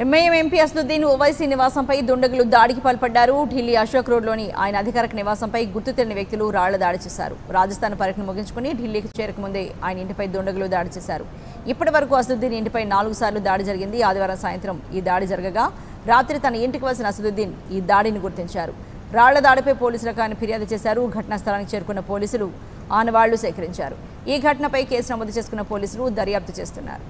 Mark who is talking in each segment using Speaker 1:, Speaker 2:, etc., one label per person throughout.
Speaker 1: MIM MP Asaduddin Owaisi నివాసంపై దుండగులు దాడికి పాల్పడ్డారు. ఢిల్లీ అశోక్ రోడ్లోని ఆయన అధికారిక నివాసంపై గుర్తు తెలియని వ్యక్తులు రాళ్ల దాడి చేశారు. రాజస్థాన్ పర్యటన ముగించుకుని ఢిల్లీకి చేరకముందే ఆయన ఇంటిపై దుండగులు దాడి చేశారు. ఇప్పటి వరకు అసదుద్దీన్ ఇంటిపై 4 సార్లు దాడి జరిగింది. ఆదివారం సాయంత్రం ఈ దాడి జరగగా రాత్రి తన ఇంటికి వచ్చిన అసదుద్దీన్ ఈ దాడిని గుర్తించారు. రాళ్ల దాడిపై పోలీసులకు ఆయన ఫిర్యాదు చేశారు. ఘటనా స్థలానికి చేరుకున్న పోలీసులు ఆనవాళ్లు సేకరించారు. ఈ ఘటనపై కేసు నమోదు చేసుకున్న పోలీసులు దర్యాప్తు చేస్తున్నారు.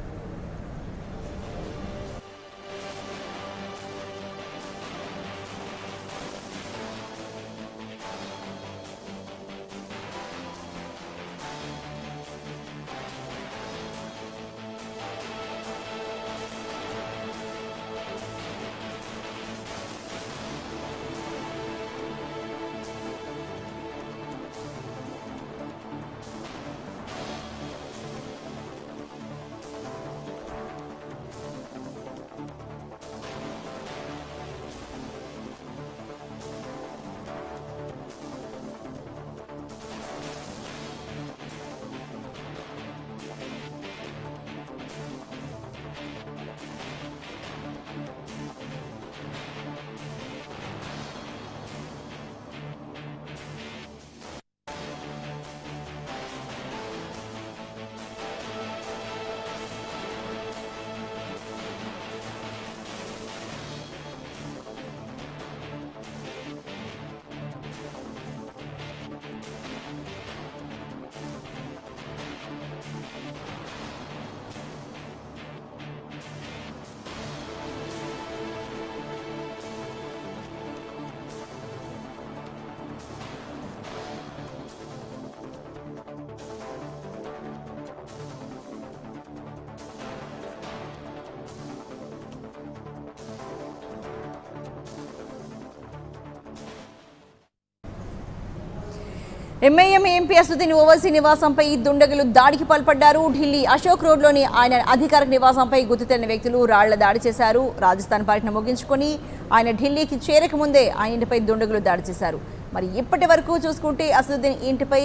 Speaker 1: ఎంఐఎం ఎంపీ అసదుద్దీన్ ఓవైసీ నివాసంపై దుండగులు దాడికి పాల్పడ్డారు. ఢిల్లీ అశోక్ రోడ్లోని ఆయన అధికారిక నివాసంపై గుర్తు తెలియని వ్యక్తులు రాళ్ల దాడి చేశారు. రాజస్థాన్ పర్యటన ముగించుకొని ఆయన ఢిల్లీకి చేరకముందే ఆయన ఇంటిపై దుండగులు దాడి చేశారు. మరి ఇప్పటి వరకు చూసుకుంటే అసదుద్దీన్ ఇంటిపై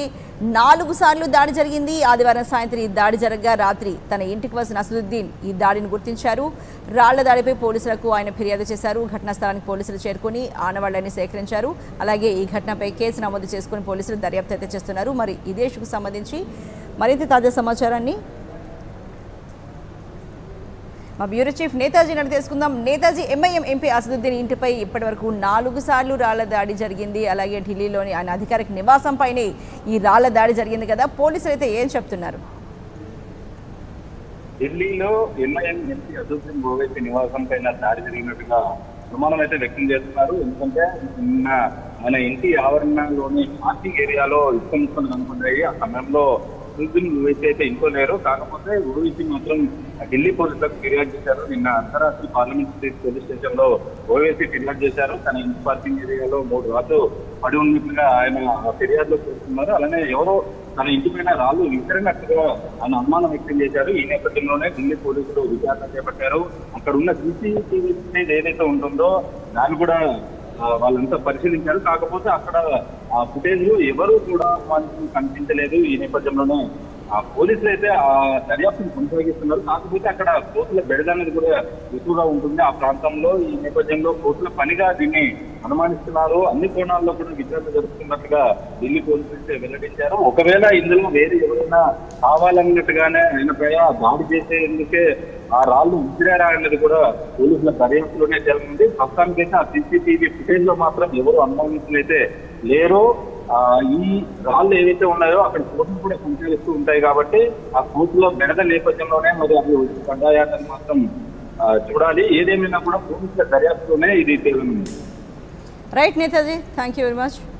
Speaker 1: 4 సార్లు దాడి జరిగింది. ఆదివారం సాయంత్రం ఈ దాడి జరగగా రాత్రి తన ఇంటికి వచ్చిన అసదుద్దీన్ ఈ దాడిని గుర్తించారు. రాళ్ల దాడిపై పోలీసులకు ఆయన ఫిర్యాదు చేశారు. ఘటనా స్థలానికి పోలీసులు చేరుకుని ఆనవాళ్లని సేకరించారు. అలాగే ఈ ఘటనపై కేసు నమోదు చేసుకుని పోలీసులు దర్యాప్తు అయితే చేస్తున్నారు. మరి ఇదే ఇష్యూకు సంబంధించి మరింత తాజా సమాచారాన్ని మా బ్యూరో చీఫ్ నేతాజీ గారిని తెలుసుకుందాం. నేతాజీ, ఎంఐఎం ఎంపీ అసదుద్దీన్ ఇంటిపై ఇప్పటి వరకు 4 సార్లు రాళ్ల దాడి జరిగింది. అలాగే ఢిల్లీలోని ఆయన అధికారిక నివాసంపైనే ఈ రాళ్ల దాడి జరిగింది కదా, పోలీసులు అయితే ఏం చెప్తున్నారు?
Speaker 2: ఢిల్లీలో ఎంఐఎం ఎంపీ అసదుద్దీన్ ఓవైసీ నివాసం పైన దాడి జరిగినట్టుగా అనుమానం అయితే వ్యక్తం చేస్తున్నారు. ఎందుకంటే నిన్న మన ఇంటి ఆవరణలోని పార్కింగ్ ఏరియాలో ఇసుక కనుక్కున్నాయి. ఆ సమయంలో అసదుద్దీన్ ఓవైసీ అయితే ఇంట్లో లేరు. కాకపోతే ఓవైసీ మాత్రం ఢిల్లీ పోలీసులకు ఫిర్యాదు చేశారు. నిన్న అర్ధరాత్రి పార్లమెంట్ స్ట్రీట్ పోలీస్ స్టేషన్ లో ఓవైసీ ఫిర్యాదు చేశారు. తన ఇంటి పార్కింగ్ ఏరియాలో 3 రాళ్ళు పడి ఉన్నట్లుగా ఆయన ఫిర్యాదులో చేస్తున్నారు. అలానే ఎవరో తన ఇంటి పైన రాళ్ళు విసిరినట్టుగా ఆయన అనుమానం వ్యక్తం చేశారు. ఈ నేపథ్యంలోనే ఢిల్లీ పోలీసులు విచారణ చేపట్టారు. అక్కడ ఉన్న సీసీటీవీ ఫుటేజ్ ఏదైతే ఉంటుందో దాన్ని కూడా వాళ్ళంతా పరిశీలించారు. కాకపోతే అక్కడ ఆ ఫుటేజ్ ఎవరు కూడా వాళ్ళకి కనిపించలేదు. ఈ నేపథ్యంలోనే పోలీసులు అయితే ఆ దర్యాప్తును కొనసాగిస్తున్నారు. కాకపోతే అక్కడ కోర్టుల బెడద అనేది కూడా ఎక్కువగా ఉంటుంది ఆ ప్రాంతంలో. ఈ నేపథ్యంలో కోర్టుల పనిగా దీన్ని అనుమానిస్తున్నారు. అన్ని కోణాల్లో కూడా విచారణ జరుపుతున్నట్టుగా ఢిల్లీ పోలీసులు అయితే వెల్లడించారు. ఒకవేళ ఇందులో వేరే ఎవరైనా కావాలన్నట్టుగానే ఆయనపై దాడి చేసేందుకే ఆ రాళ్ళు విసిరారా అన్నది కూడా పోలీసుల దర్యాప్తులోనే తేలింది. ప్రస్తుతానికైతే ఆ సీసీటీవీ ఫుటేజ్ లో మాత్రం ఎవరు అనుమానితులైతే లేరో. ఈ రాళ్ళు ఏవైతే ఉన్నాయో అక్కడ కోర్టులు కూడా కొనసాగిస్తూ ఉంటాయి కాబట్టి ఆ కోర్టులో బెడద నేపథ్యంలోనే మరి అవి పడ్డాయని మాత్రం చూడాలి. ఏదేమైనా కూడా పోలీసుల దర్యాప్తులోనే ఇది తేలింది.
Speaker 1: Right Netaji, thank you very much.